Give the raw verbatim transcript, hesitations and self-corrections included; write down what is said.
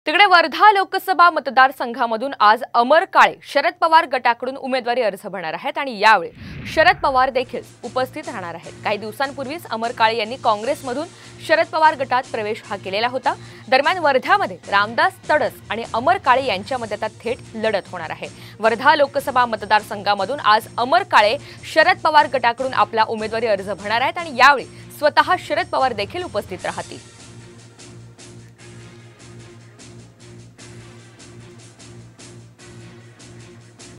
तिकडे वर्धा लोकसभा मतदारसंघामधून आज अमर काळे शरद पवार गटाकडून उमेदवारी अर्ज भरणार आहेत आणि यावेळी शरद पवार देखील उपस्थित राहणार आहेत। काही दिवसांपूर्वीच अमर काळे यांनी काँग्रेसमधून शरद पवार गटात प्रवेश हा केलेला होता। दरम्यान वर्ध्यामध्ये रामदास तडस आणि अमर काळे यांच्यामध्ये आता थेट लढत होणार आहे। वर्धा लोकसभा मतदारसंघामधून आज अमर काळे शरद पवार गटाकडून आपला उमेदवारी अर्ज भरणार आहेत आणि यावेळी स्वतः शरद पवार देखील उपस्थित राहतील।